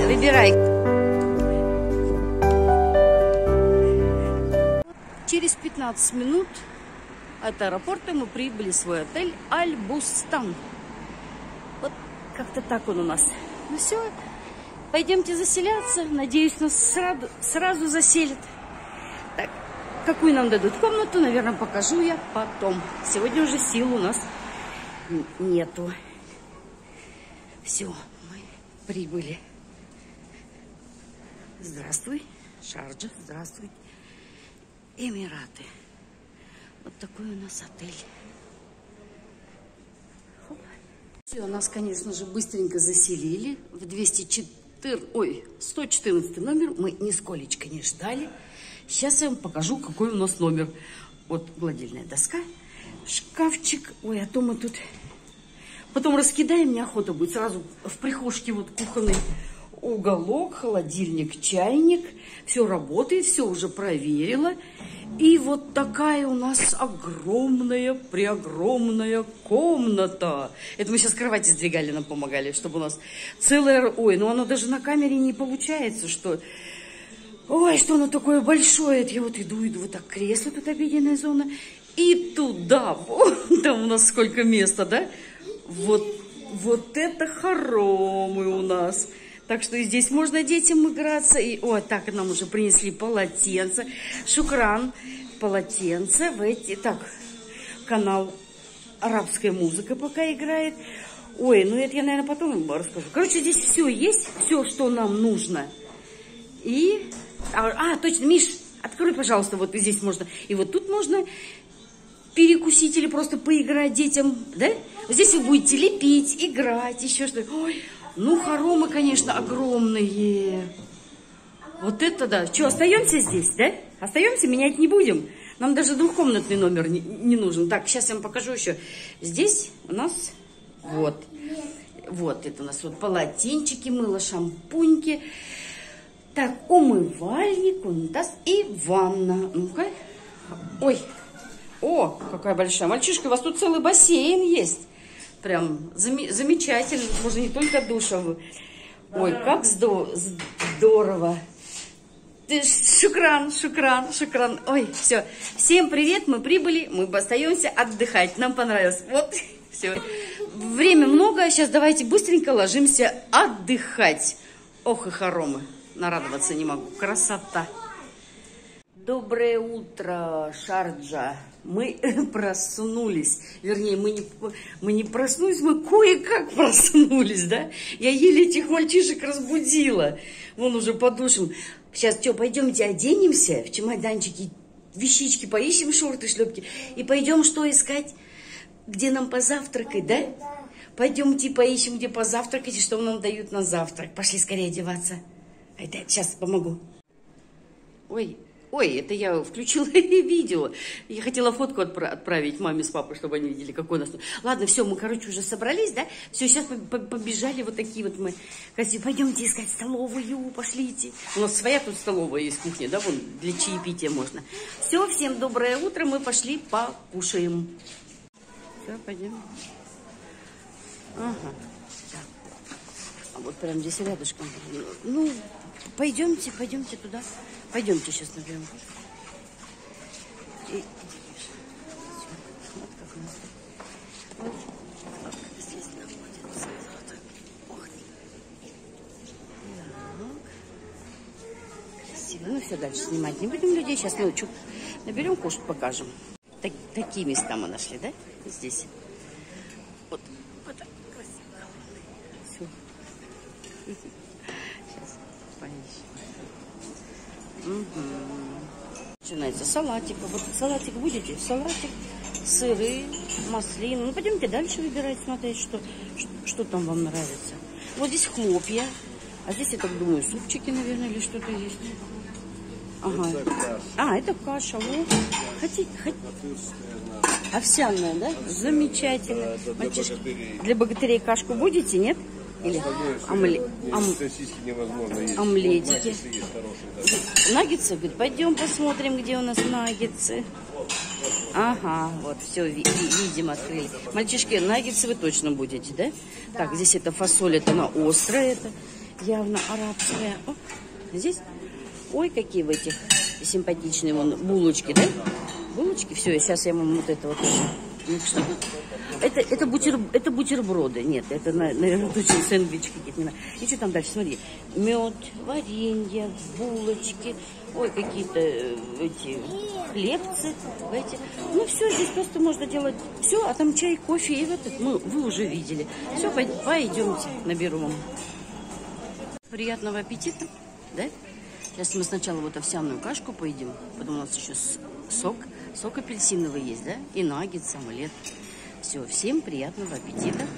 Выбирай. Через 15 минут от аэропорта мы прибыли в свой отель Аль-Бустан. Вот как-то так он у нас. Ну все, пойдемте заселяться. Надеюсь, нас сразу заселят. Так, какую нам дадут комнату, наверное, покажу я потом. Сегодня уже сил у нас нету. Все, мы прибыли. Здравствуй, Шарджа, здравствуй, Эмираты. Вот такой у нас отель. Хоп. Все, нас, конечно же, быстренько заселили в 114 номер. Мы нисколечко не ждали. Сейчас я вам покажу, какой у нас номер. Вот гладильная доска, шкафчик. Ой, а то мы тут потом раскидаем, неохота будет. Сразу в прихожке вот кухонный уголок, холодильник, чайник. Все работает, все уже проверила. И вот такая у нас огромная, преогромная комната. Это мы сейчас кровати сдвигали, нам помогали, чтобы у нас целая... Ой, ну оно даже на камере не получается, что... Ой, что оно такое большое. Я вот иду, вот так, кресло, тут обеденная зона. И туда, вот там у нас сколько места, да? Вот это хоромы у нас. Так что и здесь можно детям играться. И, о, так, нам уже принесли полотенце. Шукран, полотенце. Так, канал арабская музыка пока играет. Ой, ну это я, наверное, потом расскажу. Короче, здесь все есть, все, что нам нужно. И, точно, Миш, открой, пожалуйста, вот здесь можно. И вот тут можно перекусить или просто поиграть детям, да? Здесь вы будете лепить, играть, еще что-то. Ой, ну, хоромы, конечно, огромные. Вот это да. Что, остаемся здесь, да? Остаемся, менять не будем. Нам даже двухкомнатный номер не нужен. Так, сейчас я вам покажу еще. Здесь у нас вот это у нас вот полотенчики, мыло, шампуньки. Так, умывальник, унитаз и ванна. Ну-ка. Ой, о, какая большая. Мальчишка, у вас тут целый бассейн есть. Прям замечательно. Можно не только душевую. Ой, как здорово. Шукран. Ой, все. Всем привет, мы прибыли, мы остаемся отдыхать. Нам понравилось. Вот, все. Время много, сейчас давайте быстренько ложимся отдыхать. Ох и хоромы. Нарадоваться не могу. Красота. Доброе утро, Шарджа. Мы проснулись. Вернее, мы не проснулись, мы кое-как проснулись, да? Я еле этих мальчишек разбудила. Вон уже подушим. Сейчас что, пойдемте оденемся в чемоданчики, вещички поищем, шорты, шлепки. И пойдем что искать? Где нам позавтракать, да? Пойдемте поищем, где позавтракать и что нам дают на завтрак. Пошли скорее одеваться. Это сейчас помогу. Ой, это я включила видео. Я хотела фотку отправить маме с папой, чтобы они видели, какой у нас... Ладно, все, мы, короче, уже собрались, да? Все, сейчас побежали вот такие вот мы. Пойдемте искать столовую, пошлите. У нас своя тут столовая есть, кухня, да? Вон, для чаепития можно. Все, всем доброе утро, мы пошли покушаем. Все, пойдем. Ага. А вот прям здесь рядышком. Ну, пойдемте туда. Пойдемте сейчас наберем. Вот как у нас. Вот как здесь находится. Ох. Так. Красиво. Ну, все, дальше снимать не будем людей. Сейчас ночью наберем, кушать покажем. Такие места мы нашли, да? Здесь. Вот так красиво. Все. Сейчас поищем. Угу. Начинается салатик. Вот салатик будете? Салатик, сыры, маслины. Ну, пойдемте дальше выбирать, смотреть, что там вам нравится. Вот здесь хлопья. А здесь, я так думаю, супчики, наверное, или что-то есть. Ага. Это каша. Вот. Хотите? Овсяная, да? Замечательно. Для богатырей кашку будете, нет? Или омлетики. Наггетсы? Говорит, пойдем посмотрим, где у нас наггетсы. Ага, вот, все, видимо, открыли. Мальчишки, наггетсы вы точно будете, да? Так, здесь это фасоль, это она острая, явно арабская. О, здесь, ой, какие в этих симпатичные вон булочки, да? Булочки, все, сейчас я вам вот это вот. Это бутерброды. Нет, это, наверное, точно сэндвичи какие-то. И что там дальше? Смотри. Мед, варенье, булочки. Ой, какие-то эти хлебцы. Эти. Ну, все, здесь просто можно делать все. А там чай, кофе и вот это. Вы уже видели. Все, пойдемте, наберу вам. Приятного аппетита, да? Сейчас мы сначала вот овсяную кашку поедим. Потом у нас еще сок апельсиновый есть, да? И наггетс, омлет. Все, всем приятного аппетита.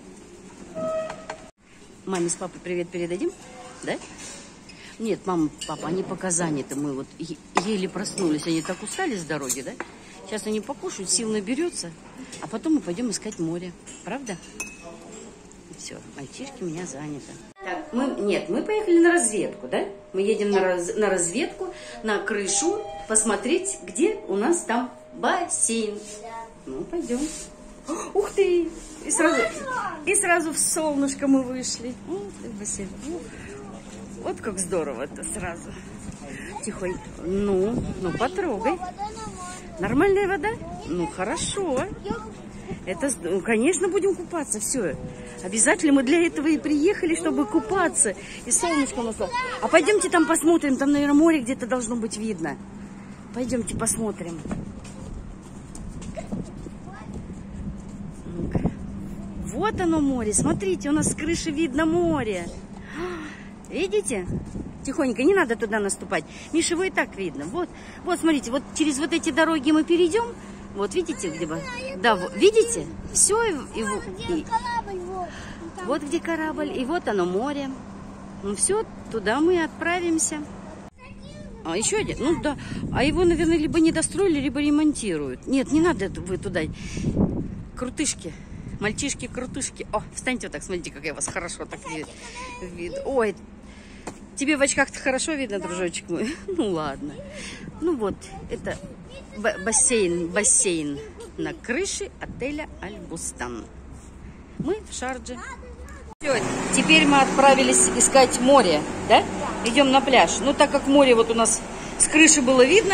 Маме с папой привет передадим, да? Нет, мама, папа, они пока заняты. Мы вот еле проснулись, они так устали с дороги, да? Сейчас они покушают, сил наберется, а потом мы пойдем искать море. Правда? Все, мальчишки у меня заняты. Так, мы поехали на разведку, да? Мы едем на разведку, на крышу, посмотреть, где у нас там бассейн. Ну, пойдем. Ух ты! И сразу в солнышко мы вышли. Бассейн. Вот как здорово-то сразу. Тихонько. Ну, потрогай. Нормальная вода? Ну, хорошо. Это, конечно, будем купаться. Все. Обязательно мы для этого и приехали, чтобы купаться. И солнышко наслать. А пойдемте там посмотрим. Там, наверное, море где-то должно быть видно. Пойдемте посмотрим. Вот оно море. Смотрите, у нас с крыши видно море. Видите? Тихонько, не надо туда наступать. Миша, его и так видно. Вот, смотрите, вот через вот эти дороги мы перейдем. Вот, видите, где бы? Да, видите? Все, вот где корабль, и вот оно море. Ну все, туда мы отправимся. А еще один? Ну да. А его, наверное, либо не достроили, либо ремонтируют. Нет, не надо вы туда. Крутышки. Мальчишки-крутышки. О, встаньте вот так, смотрите, как я вас хорошо так вижу. Ой, тебе в очках-то хорошо видно, дружочек мой? Ну ладно. Ну вот, это бассейн на крыше отеля Аль-Бустан. Мы в Шардже. Все, теперь мы отправились искать море, да? Идем на пляж. Ну, так как море вот у нас с крыши было видно,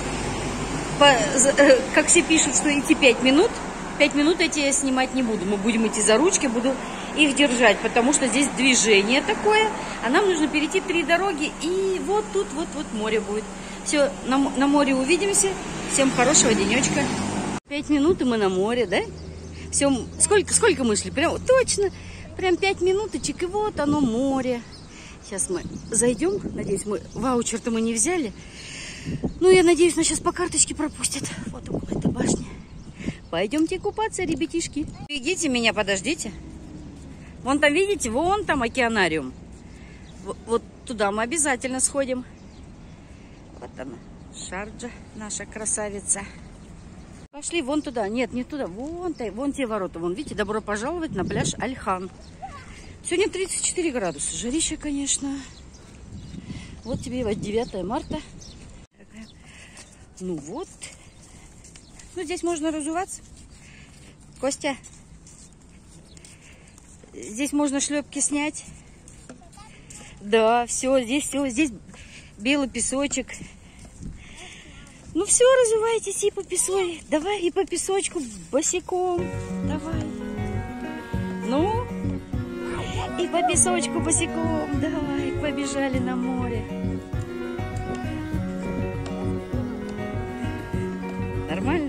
как все пишут, что идти 5 минут. 5 минут эти я снимать не буду. Мы будем идти за ручки, буду их держать, потому что здесь движение такое, а нам нужно перейти 3 дороги, и вот тут вот море будет. Все, на море увидимся. Всем хорошего денечка. 5 минут, и мы на море, да? Все, сколько мы шли? Прям точно, прям 5 минуточек, и вот оно море. Сейчас мы зайдем. Надеюсь, ваучер-то мы не взяли. Ну, я надеюсь, нас сейчас по карточке пропустят. Вот около этой башни. Пойдемте купаться, ребятишки. Идите меня, подождите. Вон там, видите, вон там океанариум. Вот туда мы обязательно сходим. Вот она, Шарджа, наша красавица. Пошли вон туда. Нет, не туда. Вон те ворота. Вон, видите, добро пожаловать на пляж Аль-Хан. Сегодня 34 градуса. Жарище, конечно. Вот тебе 9 марта. Ну вот. Ну, здесь можно разуваться. Костя, здесь можно шлепки снять. Да, все, здесь белый песочек. Ну все, разувайтесь и по песочку. Давай, и по песочку босиком. Давай. Ну, и по песочку босиком. Давай, побежали на море. Нормально?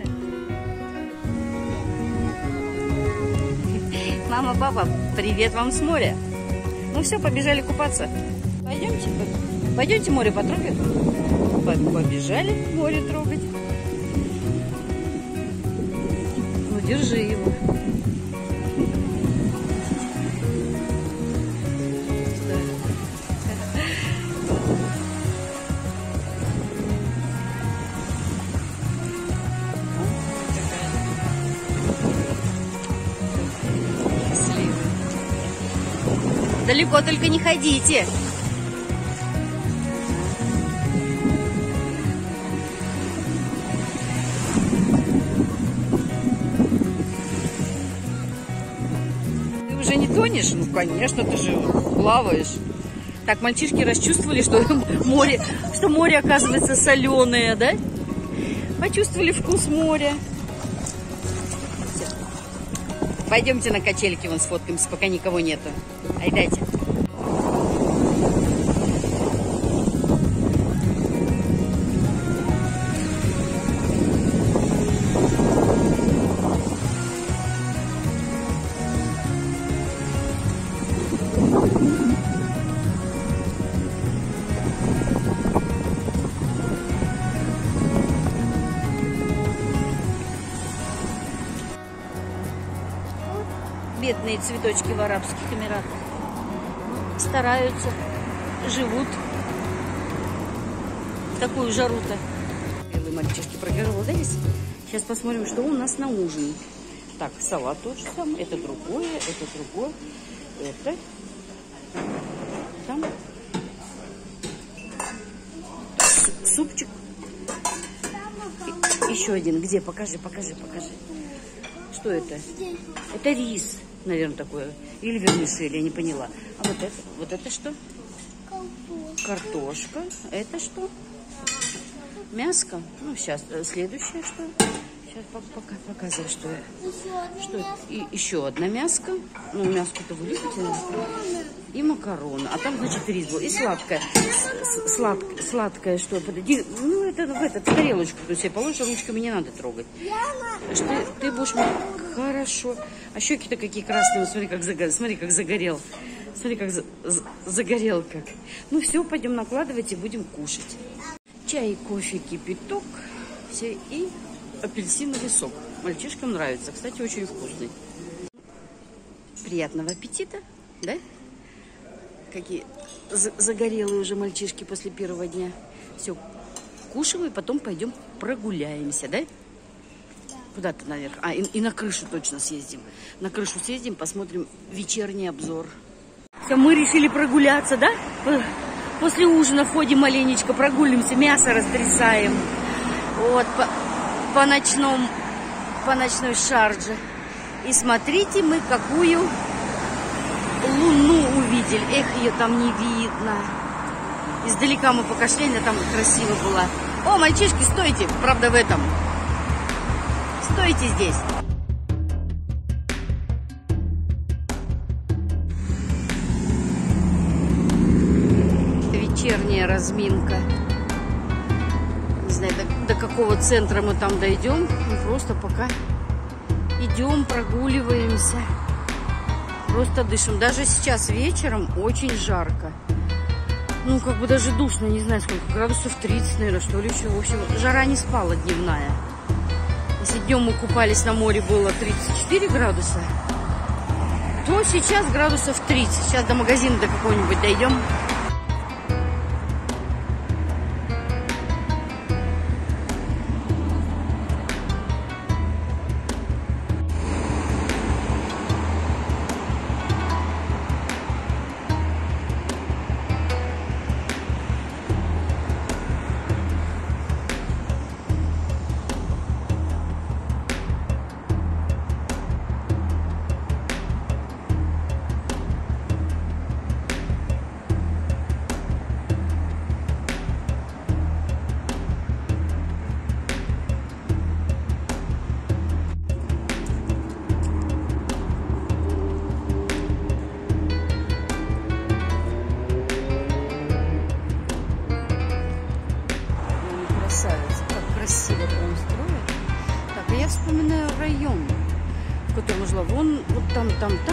Мама, папа, привет вам с моря. Ну все, побежали купаться. Пойдемте море потрогаем. Побежали море трогать. Ну, держи его. Далеко только не ходите. Ты уже не тонешь? Ну, конечно, ты же плаваешь. Так, мальчишки расчувствовали, что море, оказывается, соленое, да? Почувствовали вкус моря. Пойдемте на качельки вон сфоткаемся, пока никого нету. Айдайте. Бедные цветочки в Арабских Эмиратах. Стараются, живут в такую жару-то. Белые мальчишки проголодались. Сейчас посмотрим, что у нас на ужин. Так, салат тот же самый. Это другое, это другое. Это. Там. Супчик. Еще один. Где? Покажи. Что это? Это рис, наверное, такое. Или вермишель, я не поняла. А вот это что? Картошка. Это что? Мяско. Ну, сейчас. Следующее что? Сейчас пока показываю, что это. Что это? И еще одна мяско. Ну, мяско-то вы любите, наверное? И макароны. А там, значит, рис был. И сладкое. Сладкое что? Подойди. Ну, это в эту тарелочку ты себе положишь, ручками не надо трогать. Что ты будешь... Хорошо. А щеки-то какие красные. Смотри, как загорел. Смотри, как загорел как. Ну, все, пойдем накладывать и будем кушать. Чай, кофе, кипяток. Все и апельсиновый сок. Мальчишкам нравится. Кстати, очень вкусный. Приятного аппетита, да? Какие загорелые уже мальчишки после первого дня. Все, кушаем и потом пойдем прогуляемся, да? Куда-то наверх. А, и на крышу точно съездим. На крышу съездим, посмотрим вечерний обзор. Все, мы решили прогуляться, да? После ужина ходим маленечко, прогуливаемся, мясо растрясаем. Вот, по ночной Шардже. И смотрите, мы какую луну увидели. Эх, ее там не видно. Издалека мы покашляли, там красиво было. О, мальчишки, стойте! Правда, в этом. Стойте здесь. Вечерняя разминка. Не знаю, до какого центра мы там дойдем. Мы просто пока идем, прогуливаемся. Просто дышим. Даже сейчас вечером очень жарко. Ну, как бы даже душно, не знаю сколько. Градусов 30, наверное, что ли еще. В общем, жара не спала дневная. Если днем мы купались на море, было 34 градуса, то сейчас градусов 30. Сейчас до магазина до какого-нибудь дойдем. Красиво прям строят. Так, а я вспоминаю район, в котором жила. Вон, вот там,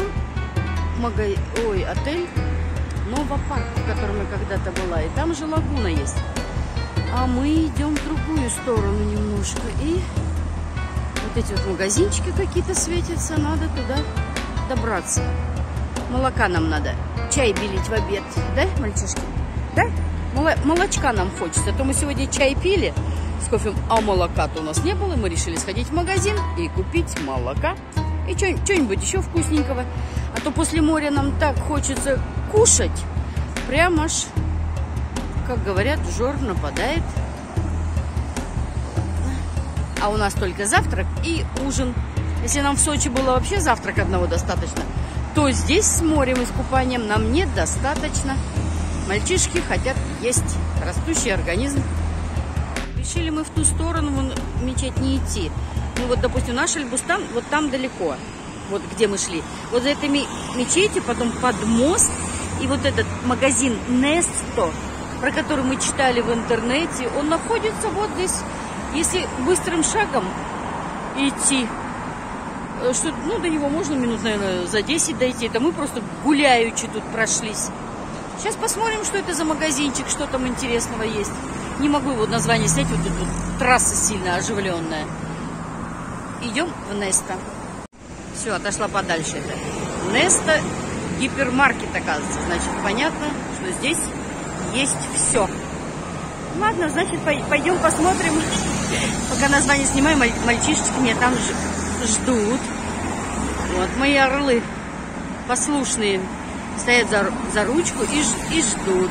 отель Новопарк, в котором я когда-то была. И там же лагуна есть. А мы идем в другую сторону немножко. И вот эти вот магазинчики какие-то светятся. Надо туда добраться. Молока нам надо. Чай белить в обед. Да, мальчишки? Да? Молочка нам хочется. А то мы сегодня чай пили с кофе, а молока-то у нас не было. Мы решили сходить в магазин и купить молока. И что-нибудь еще вкусненького. А то после моря нам так хочется кушать. Прям аж, как говорят, жор нападает. А у нас только завтрак и ужин. Если нам в Сочи было вообще завтрак одного достаточно, то здесь с морем и с купанием нам недостаточно. Мальчишки хотят есть. Растущий организм. Решили мы в ту сторону в мечеть не идти. Ну вот, допустим, наш Аль-Бустан, вот там далеко. Вот где мы шли. Вот за этой мечетью, потом под мост. И вот этот магазин Несто, про который мы читали в интернете, он находится вот здесь. Если быстрым шагом идти, что, ну, до него можно минут, наверное, за 10 дойти. Это мы просто гуляючи тут прошлись. Сейчас посмотрим, что это за магазинчик, что там интересного есть. Не могу его название снять, вот тут трасса сильно оживленная. Идем в Несто. Все, отошла подальше это. Несто гипермаркет, оказывается. Значит, понятно, что здесь есть все. Ладно, значит, пойдем посмотрим. Пока название снимаем, мальчишечки меня там ждут. Вот мои орлы послушные стоят за ручку и ждут.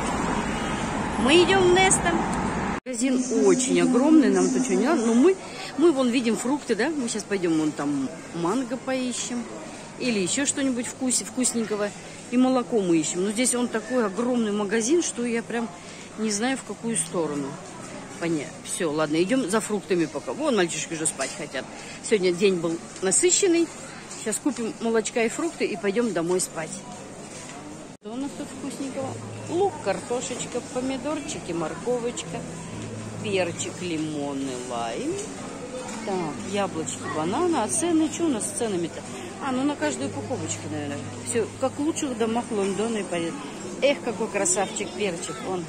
Мы идем в Несто. Магазин очень огромный, нам тут что не надо. Но мы вон видим фрукты, да? Мы сейчас пойдем вон там манго поищем. Или еще что-нибудь вкусненького. И молоко мы ищем. Но здесь он такой огромный магазин, что я прям не знаю, в какую сторону. Понятно. Все, ладно, идем за фруктами пока. Вон мальчишки уже спать хотят. Сегодня день был насыщенный. Сейчас купим молочка и фрукты и пойдем домой спать. Что у нас тут вкусненького? Лук, картошечка, помидорчики, морковочка, перчик, лимон и лайм. Так, яблочки, бананы. А цены? Что у нас с ценами-то? Ну на каждую упаковочку, наверное. Все, как в лучших домах Лондона и Парижа. Эх, какой красавчик перчик. Он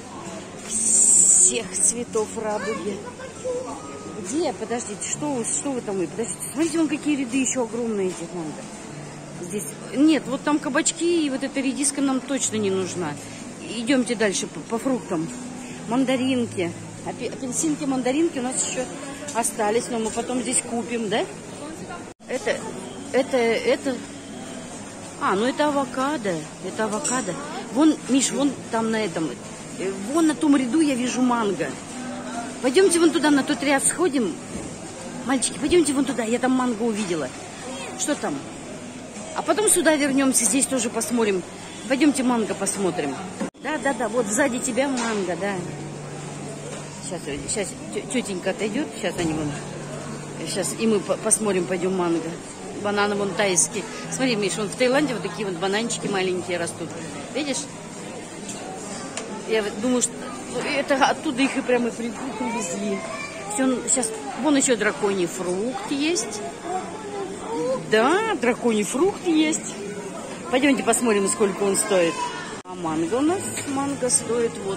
всех цветов радуги. Где? Подождите, что вы там? Подождите, смотрите, вон какие ряды еще огромные этих манго. Здесь. Нет, вот там кабачки и вот эта редиска нам точно не нужна. Идемте дальше по фруктам. Мандаринки. Апельсинки, мандаринки у нас еще остались, но мы потом здесь купим, да? Это... ну это авокадо. Это авокадо. Вон, Миш, вон там на этом... Вон на том ряду я вижу манго. Пойдемте вон туда, на тот ряд сходим. Мальчики, пойдемте вон туда. Я там манго увидела. Что там? А потом сюда вернемся, здесь тоже посмотрим. Пойдемте манго посмотрим. Да, вот сзади тебя манго, да. Сейчас тетенька отойдет. Сейчас они вон... Сейчас и мы посмотрим, пойдем манго. Бананы вон тайские. Смотри, Миш, вон в Таиланде вот такие вот бананчики маленькие растут. Видишь? Я думаю, что это оттуда их и прямо привезли. Все, сейчас, вон еще драконий фрукт есть. Да, драконий фрукт есть. Пойдемте посмотрим, сколько он стоит. А манго у нас, манго стоит вот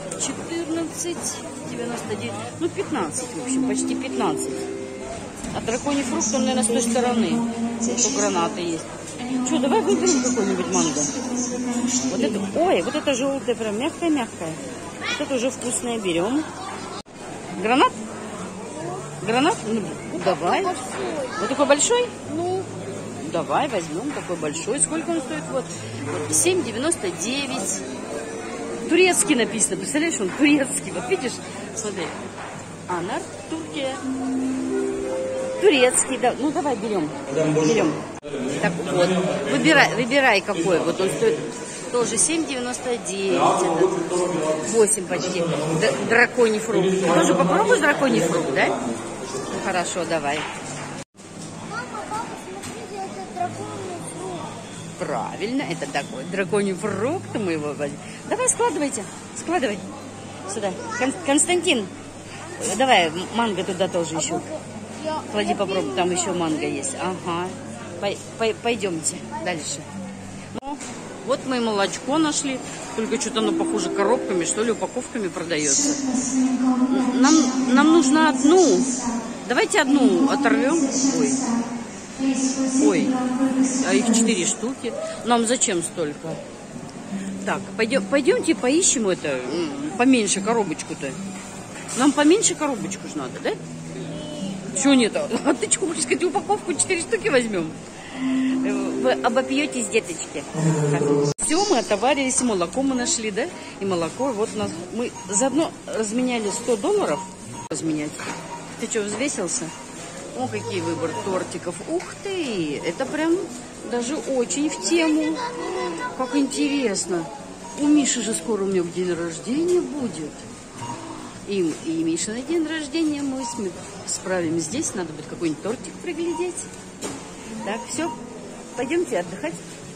14,99. Ну, 15, в общем, почти 15. А драконий фрукт, он, наверное, с той стороны. Что гранаты есть. Что, давай выберем какой-нибудь манго. Вот это, ой, вот это желтое, прям мягкое-мягкое. Вот это уже вкусное берем. Гранат? Гранат? Ну, давай. Вот такой большой? Ну. Давай возьмем такой большой. Сколько он стоит? Вот 7,99. Турецкий написано. Представляешь, он турецкий. Вот видишь? Смотри. Анар, Турция. Турецкий, да. Ну давай берем. Так вот. Выбирай какой. Вот он стоит тоже 7,99. 8 почти. Драконий фрукт. Ты тоже попробуешь драконий фрукт, да? Ну хорошо, давай. Правильно, это такой драконий фрукт, мы его возьмем. Давай, складывайте, складывай сюда. Константин, давай манго туда тоже еще. Клади, попробуй, там еще манго есть. Ага, пойдемте дальше. Ну, вот мы молочко нашли, только что-то оно похоже коробками, что ли, упаковками продается. Нам нужно одну. Давайте одну оторвем. Ой, а их 4 штуки. Нам зачем столько? Так, пойдемте поищем это, поменьше коробочку-то. Нам поменьше коробочку же надо, да? Чего нет? А ты что, хочешь сказать, упаковку 4 штуки возьмем? Вы обопьетесь, деточки. Все, мы отоварились, молоко мы нашли, да? И молоко, вот у нас, мы заодно разменяли $100. Разменять. Ты что, взвесился? О, какие выбор тортиков. Ух ты, это прям даже очень в тему. Как интересно. У Миши же скоро у него день рождения будет. И Миша на день рождения мы справим здесь. Надо будет какой-нибудь тортик приглядеть. Так, все, пойдемте отдыхать.